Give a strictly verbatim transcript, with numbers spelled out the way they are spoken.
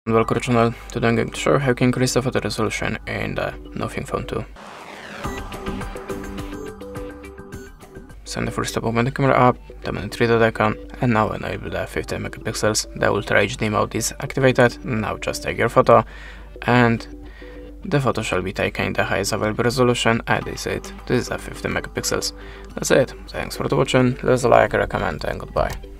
Welcome to the channel. Today I'm going to show you how you can increase the photo resolution in the Nothing Phone two. So in the first step, open the camera up, tap on the three dot icon, and now enable the fifty megapixels. The Ultra H D mode is activated. Now just take your photo, and the photo shall be taken in the highest available resolution, and this is it. This is the fifty megapixels. That's it. Thanks for watching. Leave a like, recommend, and goodbye.